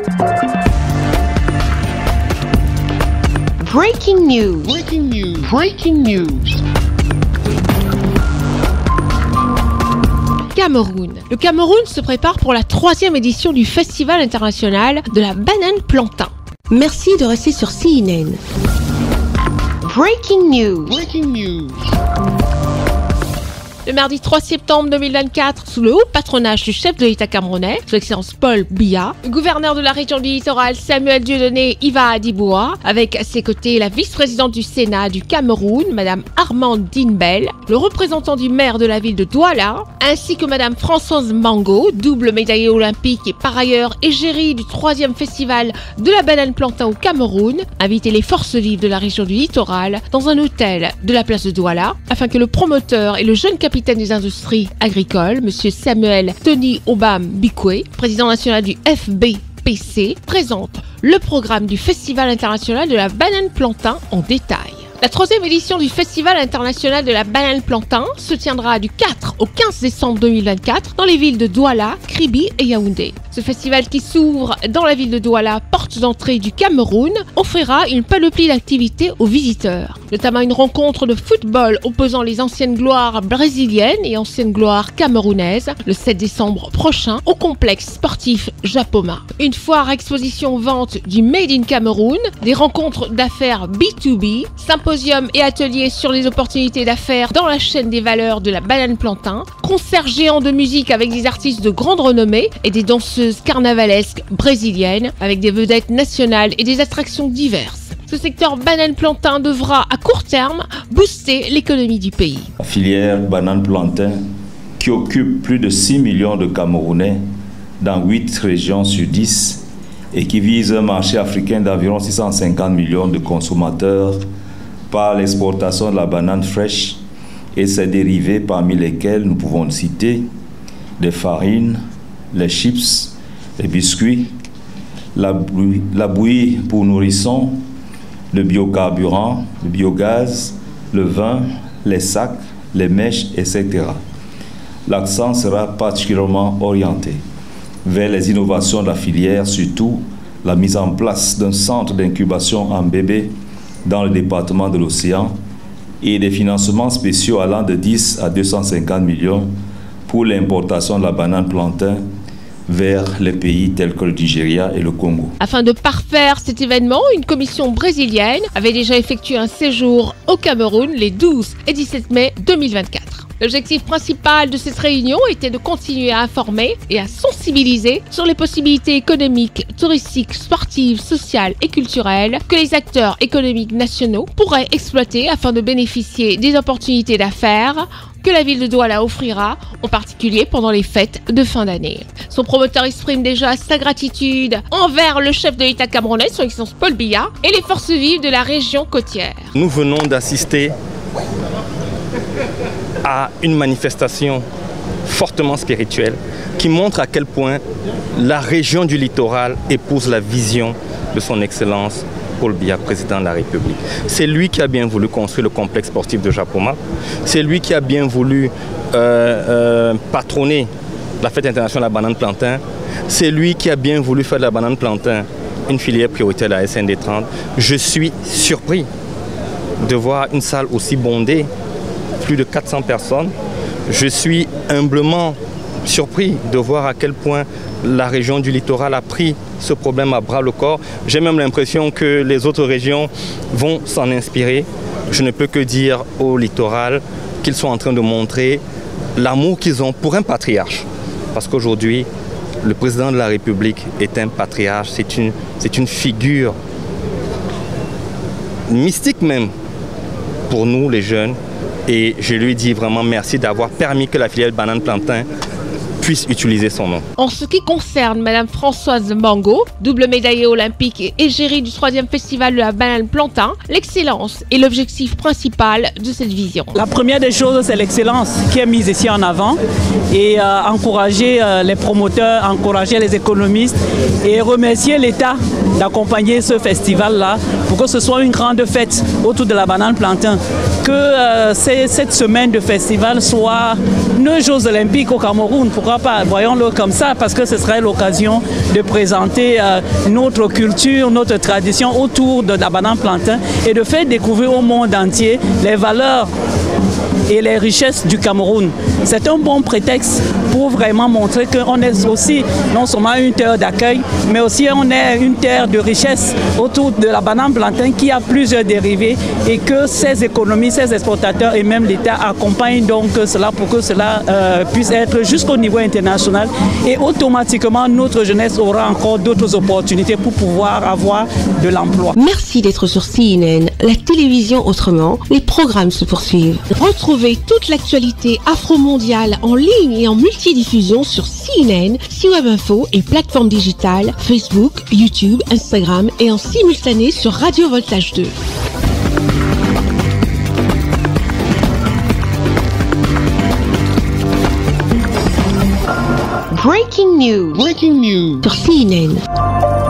Breaking news. Breaking news. Breaking news. Cameroun. Le Cameroun se prépare pour la 3e édition du Festival international de la banane plantain. Merci de rester sur CNN. Breaking news. Breaking news. Le mardi 3 septembre 2024, sous le haut patronage du chef de l'État camerounais, Son Excellence Paul Biya, le gouverneur de la région du littoral Samuel Dieudonné Iva Adiboua, avec à ses côtés la vice-présidente du Sénat du Cameroun, Madame Armandine Bell, le représentant du maire de la ville de Douala, ainsi que Madame Françoise Mango, double médaillée olympique et par ailleurs égérie du 3e festival de la banane plantain au Cameroun, invité les forces vives de la région du littoral dans un hôtel de la place de Douala, afin que le promoteur et le jeune capitaine des industries agricoles, M. Samuel Tony Obam Bikwe, président national du FBPC, présente le programme du Festival international de la banane plantain en détail. La 3e édition du Festival international de la banane plantain se tiendra du 4 au 15 décembre 2024 dans les villes de Douala, Kribi et Yaoundé. Ce festival qui s'ouvre dans la ville de Douala, porte d'entrée du Cameroun, offrira une panoplie d'activités aux visiteurs, notamment une rencontre de football opposant les anciennes gloires brésiliennes et anciennes gloires camerounaises le 7 décembre prochain au complexe sportif Japoma. Une foire exposition vente du Made in Cameroun, des rencontres d'affaires B2B, symposiums et ateliers sur les opportunités d'affaires dans la chaîne des valeurs de la banane plantain, concerts géants de musique avec des artistes de grande renommée et des danseuses carnavalesques brésiliennes avec des vedettes nationales et des attractions diverses. Ce secteur banane plantain devra à court terme booster l'économie du pays. La filière banane plantain qui occupe plus de 6 millions de Camerounais dans 8 régions sur 10 et qui vise un marché africain d'environ 650 millions de consommateurs par l'exportation de la banane fraîche et ses dérivés parmi lesquels nous pouvons citer les farines, les chips, les biscuits, la bouillie pour nourrissons, le biocarburant, le biogaz, le vin, les sacs, les mèches, etc. L'accent sera particulièrement orienté vers les innovations de la filière, surtout la mise en place d'un centre d'incubation en bébé dans le département de l'Océan et des financements spéciaux allant de 10 à 250 millions pour l'importation de la banane plantain vers les pays tels que le Nigeria et le Congo. Afin de parfaire cet événement, une commission brésilienne avait déjà effectué un séjour au Cameroun les 12 et 17 mai 2024. L'objectif principal de cette réunion était de continuer à informer et à sensibiliser sur les possibilités économiques, touristiques, sportives, sociales et culturelles que les acteurs économiques nationaux pourraient exploiter afin de bénéficier des opportunités d'affaires que la ville de Douala offrira, en particulier pendant les fêtes de fin d'année. Son promoteur exprime déjà sa gratitude envers le chef de l'État camerounais, Son Excellence Paul Biya, et les forces vives de la région côtière. Nous venons d'assister à une manifestation fortement spirituelle qui montre à quel point la région du littoral épouse la vision de son Excellence Paul Biya, président de la République. C'est lui qui a bien voulu construire le complexe sportif de Japoma. C'est lui qui a bien voulu patronner la fête internationale de la banane plantain. C'est lui qui a bien voulu faire de la banane plantain une filière prioritaire de la SND 30. Je suis surpris de voir une salle aussi bondée, plus de 400 personnes. Je suis humblement surpris de voir à quel point la région du littoral a pris ce problème à bras le corps. J'ai même l'impression que les autres régions vont s'en inspirer. Je ne peux que dire au littoral qu'ils sont en train de montrer l'amour qu'ils ont pour un patriarche. Parce qu'aujourd'hui, le président de la République est un patriarche, c'est une figure mystique même pour nous les jeunes. Et je lui dis vraiment merci d'avoir permis que la filière banane plantain puisse utiliser son nom. En ce qui concerne Madame Françoise Mango, double médaillée olympique et égérie du 3e festival de la banane plantain, l'excellence est l'objectif principal de cette vision. La première des choses, c'est l'excellence qui est mise ici en avant et encourager les promoteurs, encourager les économistes et remercier l'État d'accompagner ce festival-là pour que ce soit une grande fête autour de la banane plantain. Que cette semaine de festival soit nos Jeux olympiques au Cameroun, pourra pourquoi pas, voyons-le comme ça, parce que ce serait l'occasion de présenter notre culture, notre tradition autour de la banane plantain et de faire découvrir au monde entier les valeurs et les richesses du Cameroun. C'est un bon prétexte pour vraiment montrer qu'on est aussi non seulement une terre d'accueil, mais aussi on est une terre de richesse autour de la banane plantain qui a plusieurs dérivés et que ces économies, ces exportateurs et même l'État accompagnent donc cela pour que cela puisse être jusqu'au niveau international et automatiquement notre jeunesse aura encore d'autres opportunités pour pouvoir avoir de l'emploi. Merci d'être sur CNN, la télévision autrement. Les programmes se poursuivent. Retrouvez toute l'actualité afro-mondiale en ligne et en multidiffusion sur CNN, C-Web Info et plateformes digitales, Facebook, YouTube, Instagram et en simultané sur Radio Voltage 2. Breaking news sur CNN.